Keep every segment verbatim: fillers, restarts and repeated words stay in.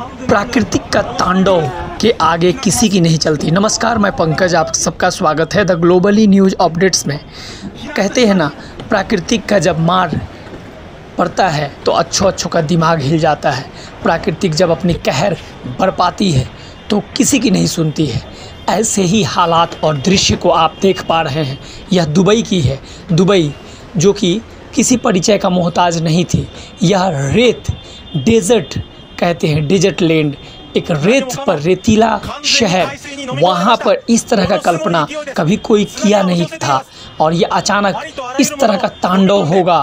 प्राकृतिक का तांडव के आगे किसी की नहीं चलती। नमस्कार, मैं पंकज, आप सबका स्वागत है द ग्लोबली न्यूज़ अपडेट्स में। कहते हैं ना, प्राकृतिक का जब मार पड़ता है तो अच्छों अच्छों का दिमाग हिल जाता है। प्राकृतिक जब अपनी कहर बरपाती है तो किसी की नहीं सुनती है। ऐसे ही हालात और दृश्य को आप देख पा रहे हैं। यह दुबई की है। दुबई जो कि किसी परिचय का मोहताज नहीं थी। यह रेत डेजर्ट कहते हैं, डेजर्ट लैंड, एक रेत पर रेतीला शहर, वहाँ पर इस तरह का कल्पना कभी कोई किया नहीं था। और ये अचानक इस तरह का तांडव होगा,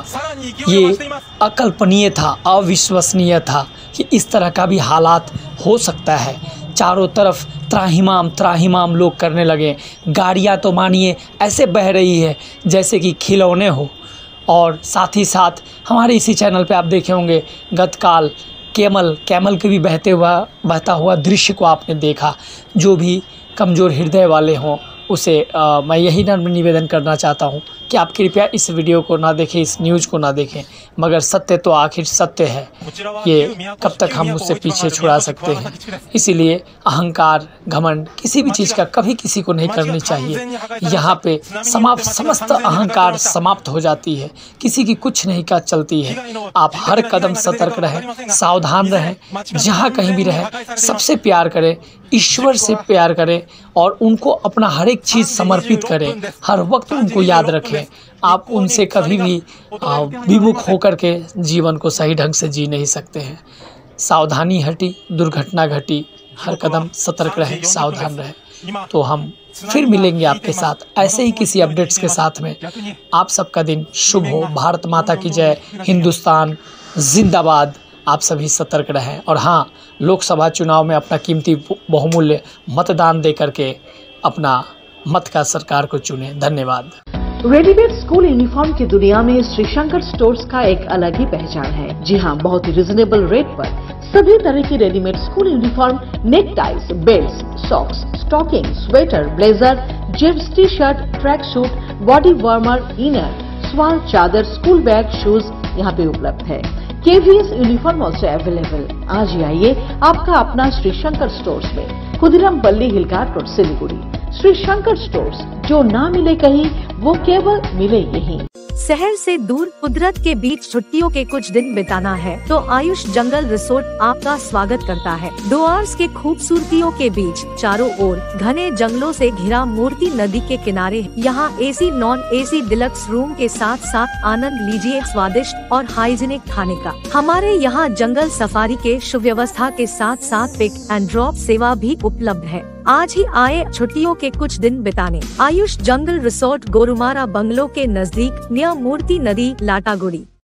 ये अकल्पनीय था, अविश्वसनीय था कि इस तरह का भी हालात हो सकता है। चारों तरफ त्राहिमाम त्राहिमाम लोग करने लगे। गाड़ियाँ तो मानिए ऐसे बह रही है जैसे कि खिलौने हो। और साथ ही साथ हमारे इसी चैनल पे आप देखे होंगे गतकाल कैमल कैमल के भी बहते हुआ बहता हुआ दृश्य को आपने देखा। जो भी कमज़ोर हृदय वाले हों उसे आ, मैं यही नम्र निवेदन करना चाहता हूं कि आप कृपया इस वीडियो को ना देखें, इस न्यूज़ को ना देखें। मगर सत्य तो आखिर सत्य है, ये कब तक हम उससे पीछे छुड़ा सकते हैं। इसीलिए अहंकार घमंड किसी भी चीज़ का कभी किसी को नहीं करनी चाहिए। यहाँ पे समाप्त समस्त अहंकार समाप्त हो जाती है, किसी की कुछ नहीं का चलती है। आप हर कदम सतर्क रहें, सावधान रहें, जहाँ कहीं भी रहें, सबसे प्यार करें, ईश्वर से प्यार करें और उनको अपना हर एक चीज़ समर्पित करें। हर वक्त उनको याद रखें। आप उनसे कभी भी विमुख होकर के जीवन को सही ढंग से जी नहीं सकते हैं। सावधानी हटी, दुर्घटना घटी, हर कदम सतर्क रहें, सावधान रहें। तो हम फिर मिलेंगे आपके साथ ऐसे ही किसी अपडेट्स के साथ में। आप सबका दिन शुभ हो। भारत माता की जय, हिंदुस्तान जिंदाबाद। आप सभी सतर्क रहें और हाँ, लोकसभा चुनाव में अपना कीमती बहुमूल्य मतदान दे करके अपना मत का सरकार को चुने। धन्यवाद। रेडीमेड स्कूल यूनिफॉर्म की दुनिया में श्री शंकर स्टोर्स का एक अलग ही पहचान है। जी हाँ, बहुत ही रिजनेबल रेट पर सभी तरह की readymade school uniform, neck ties, belt, socks, stocking, sweater, blazer, jeans, T shirt, track suit, body warmer, inner, shawl, चादर, स्कूल बैग, शूज यहाँ पे उपलब्ध है। KVS uniform also available. आज ही आइए आपका अपना श्री शंकर स्टोर्स में, खुदीराम पल्ली हिलघाट रोड, सिलीगुड़ी। श्री शंकर स्टोर्स, जो ना मिले कहीं वो केवल मिले यहीं। शहर से दूर कुदरत के बीच छुट्टियों के कुछ दिन बिताना है तो आयुष जंगल रिसोर्ट आपका स्वागत करता है। डुआर्स के खूबसूरतियों के बीच चारों ओर घने जंगलों से घिरा मूर्ति नदी के किनारे यहाँ AC non AC deluxe room के साथ साथ आनंद लीजिए स्वादिष्ट और हाइजीनिक खाने का। हमारे यहाँ जंगल सफारी के सुव्यवस्था के साथ साथ पिक एंड ड्रॉप सेवा भी उपलब्ध है। आज ही आए छुट्टियों के कुछ दिन बिताने। Ayush jungle resort, Gorumara bungalow के नजदीक, नियर मूर्ति नदी, लाटागुड़ी।